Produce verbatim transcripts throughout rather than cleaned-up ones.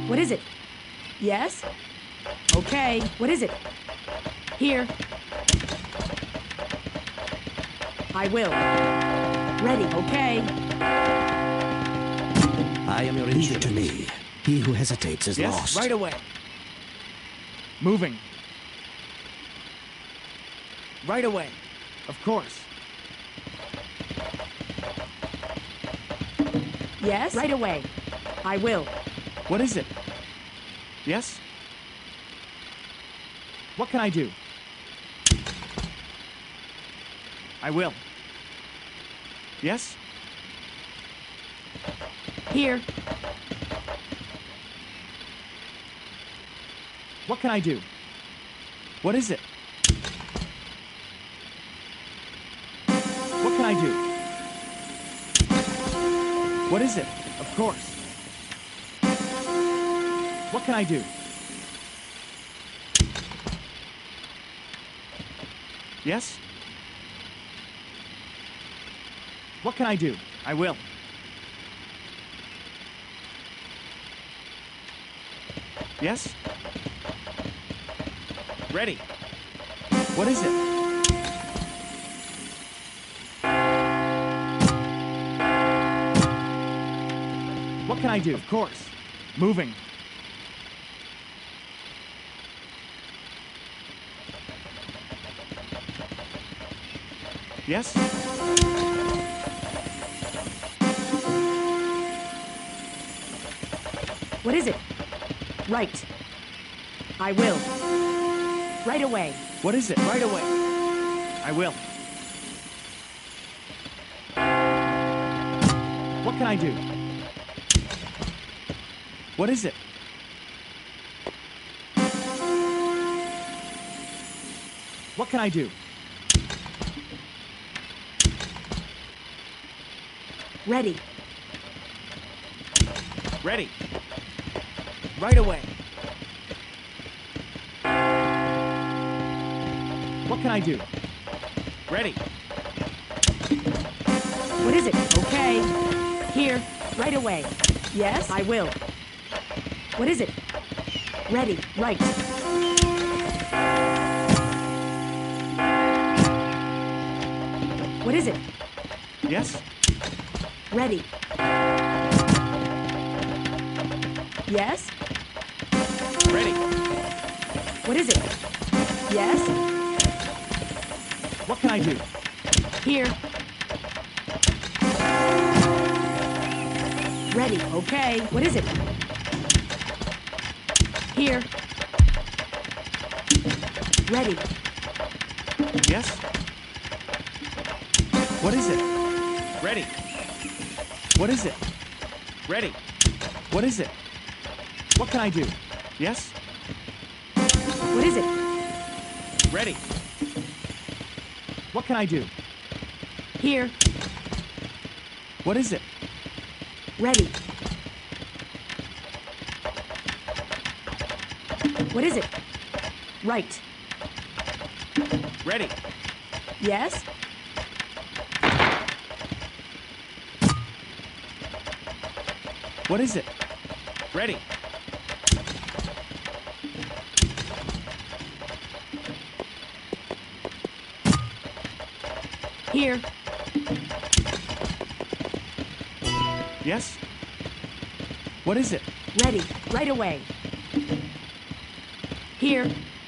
What is it? Yes? Okay. What is it? Here. I will. Ready. Okay. I am your Leave instrument. it to me. He who hesitates is Yes, lost. right away. Moving. Right away. Of course. Yes? Right away. I will. What is it? Yes? What can I do? I will. Yes? Here. What can I do? What is it? What can I do? What is it? Of course. What can I do? Yes? What can I do? I will. Yes? Ready. What is it? What can I do? Of course. Moving. Yes? What is it? Right. I will. Right away. What is it? Right away. I will. What can I do? What is it? What can I do? Ready. Ready. Right away. What can I do? Ready. What is it? Okay. Here. Right away. Yes? I will. What is it? Ready. Right. What is it? Yes? Ready. Yes? Ready. What is it? Yes? What can I do? Here. Ready. Okay. What is it? Here. Ready. Yes? What is it? Ready. What is it? Ready. What is it? What can I do? Yes? What is it? Ready. What can I do? Here. What is it? Ready. What is it? Right. Ready. Yes? What is it? Ready. Here. Yes? What is it? Ready. Right away. Here.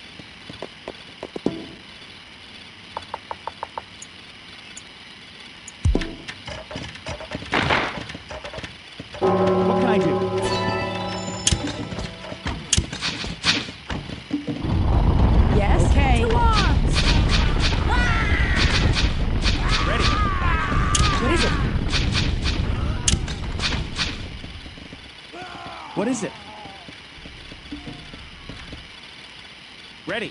What can I do? Yes? Okay. Ready. What is it? What is it? Ready.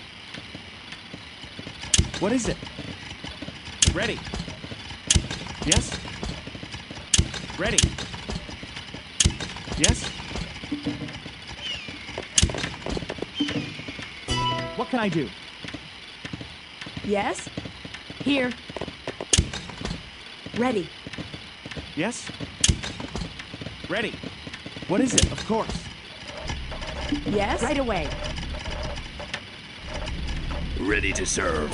What is it? Ready. Yes? Ready. Yes? What can I do? Yes? Here. Ready. Yes? Ready. What is it? Of course. Yes? Right away. Ready to serve.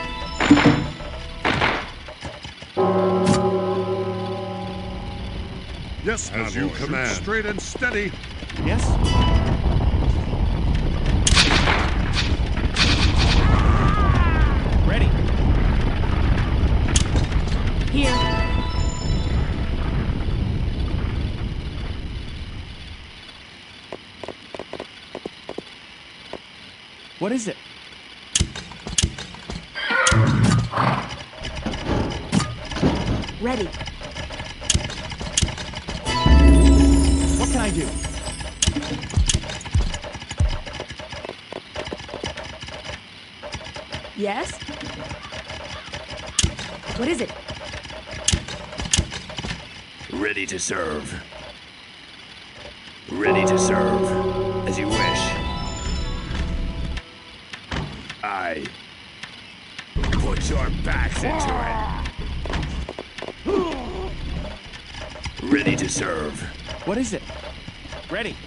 Yes, as you command. Straight and steady. Yes? Ready. Here. What is it? Ready. What can I do? Yes? What is it? Ready to serve. Ready to serve. As you wish. I put your backs into it. Ready to serve. What is it? Ready.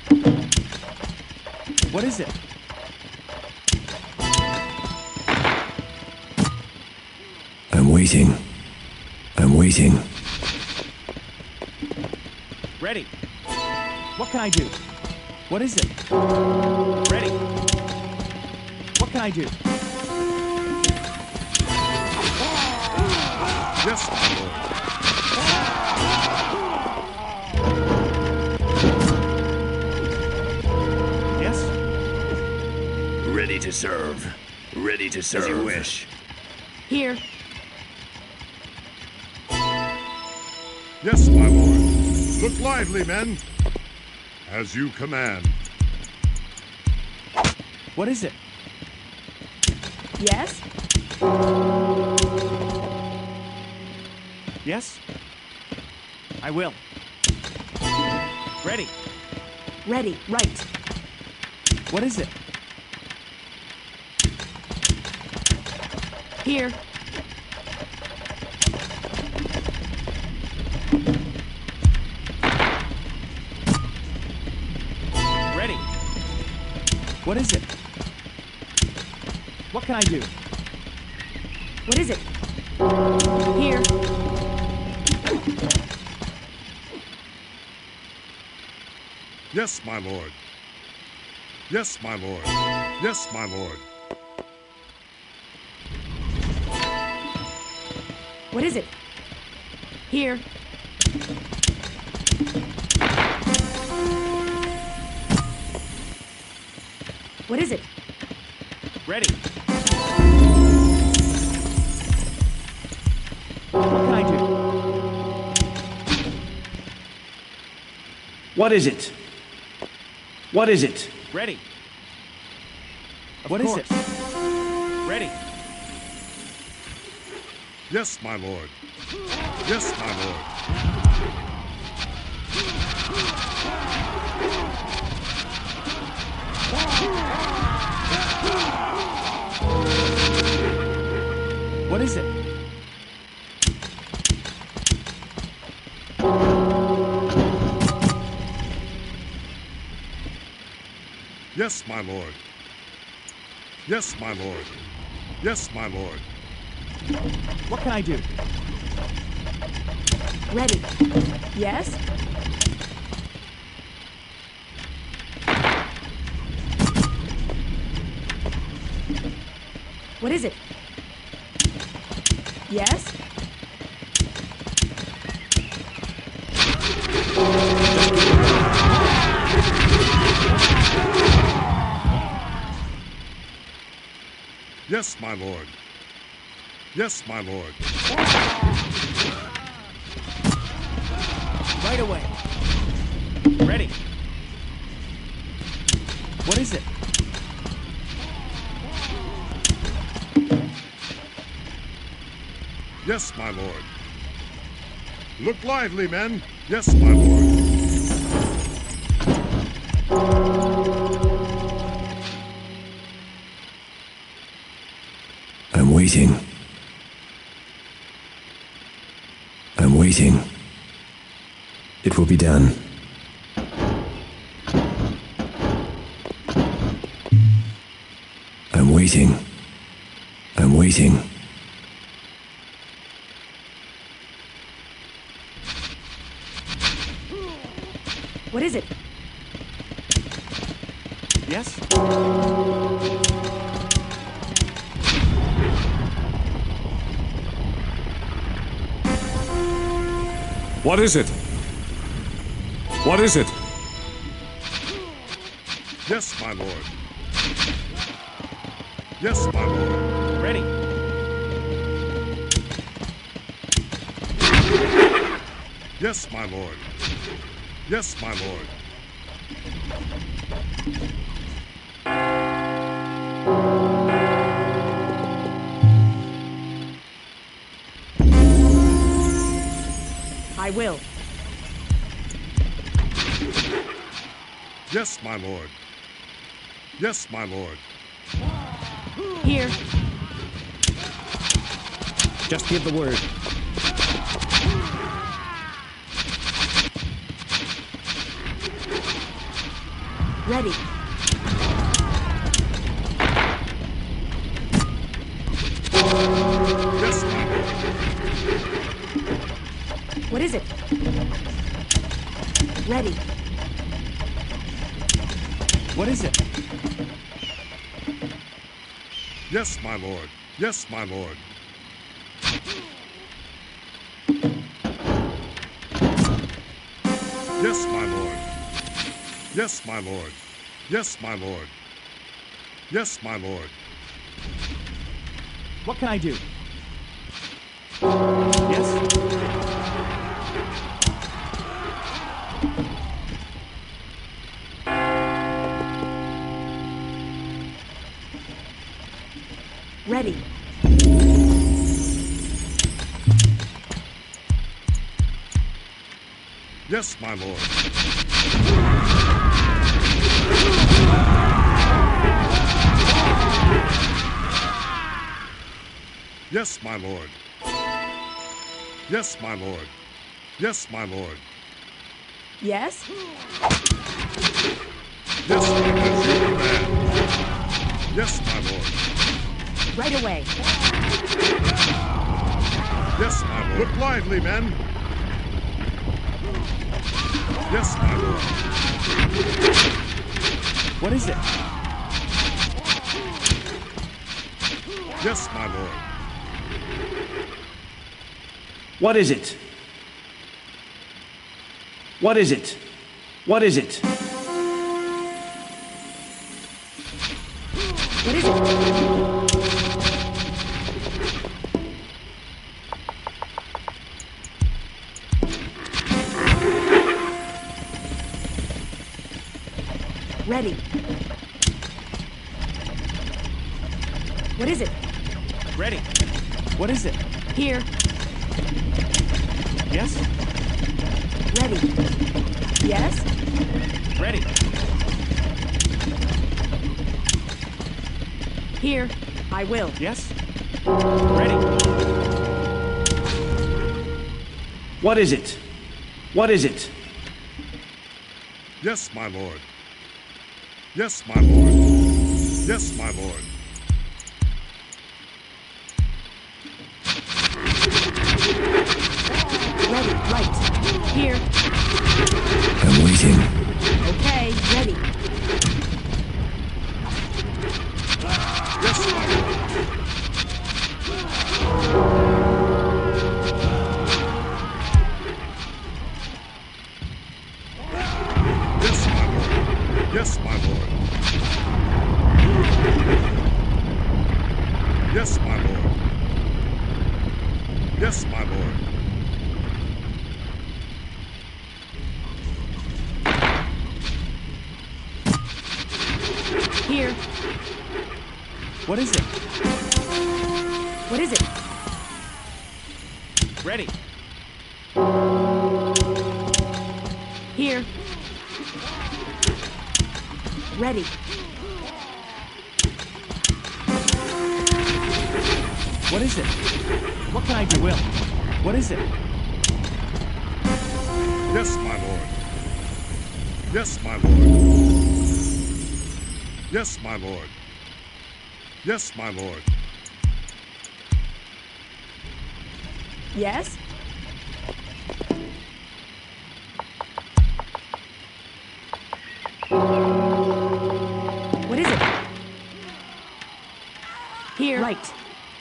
What is it? I'm waiting. I'm waiting. Ready. What can I do? What is it? Ready. What can I do? Yes, my lord. Yes? Ready to serve. Ready to serve. As you wish. Here. Yes, my lord. Look lively, men. As you command. What is it? Yes? Yes? I will. Ready. Ready. Right. What is it? Here. Ready. What is it? What can I do? What is it? Here. Yes, my lord. Yes, my lord. Yes, my lord. What is it? Here. What is it? Ready. What can I do? What is it? What is it? Ready. Of What course. is it? Ready. Yes, my lord. Yes, my lord. What is it? Yes, my lord. Yes, my lord. Yes, my lord. What can I do? Ready. Yes? What is it? Yes? Yes, my lord. Yes, my lord. Right away. Ready. What is it? Yes, my lord. Look lively, men. Yes, my lord. I'm waiting. I'm waiting. It will be done. I'm waiting. I'm waiting. What is it? Yes? What is it? What is it? Yes, my lord. Yes, my lord. Ready. Yes, my lord. Yes, my lord. I will. Yes, my lord. Yes, my lord. Here. Just give the word. Ready. Yes, my lord. What is it? Ready. What is it? Yes, my lord. Yes, my lord. Yes, my lord. Yes, my lord. Yes, my lord. Yes, my lord. What can I do? Yes? Ready. Yes, my lord. Yes, my lord. Yes, my lord. Yes, my lord. Yes? Yes, my lord. Yes, my lord. Right away. Yes, my lord. Look lively, men. Yes, my lord. What is it? Yes, my lord. What is it? What is it? What is it? What is it? Ready. What is it? Ready. What is it? Here. Yes? Ready. Yes? Ready. Here. I will. Yes? Ready. What is it? What is it? Yes, my lord. Yes, my lord. Yes, my lord. Ready. Right. Here. I'm waiting. Okay. Ready. Yes, my lord. Yes, my lord. Yes, my lord. Yes, my lord. Yes, my lord. Here. What is it? What is it? Ready. Here. Ready. What is it? What can I do? Will. What is it? Yes, my lord. Yes, my lord. Yes, my lord. Yes, my lord. Yes? What is it? Here. Right.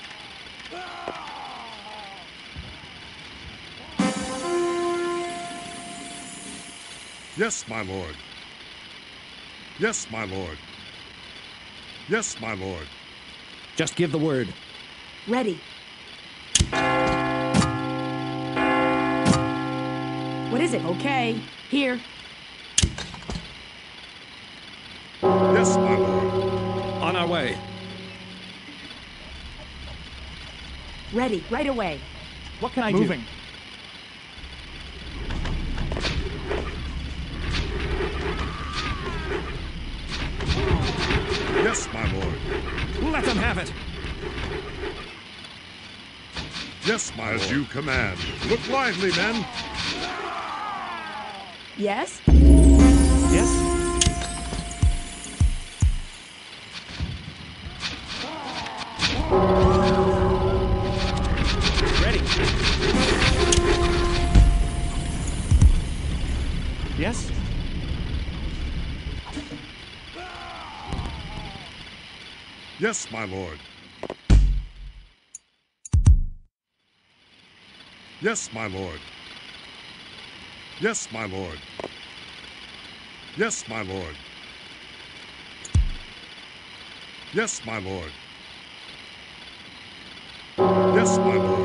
Yes, my lord. Yes, my lord. Yes, my lord. Just give the word. Ready. What is it? Okay. Here. Yes, my lord. On our way. Ready. Right away. What can I Moving. do? Yes, my lord. Let them have it. Yes, my lord. As you command. Look lively, men. Yes? Yes? Ready. Yes? Yes, my lord. Yes, my lord. Yes, my lord. Yes, my lord. Yes, my lord. Yes, my lord.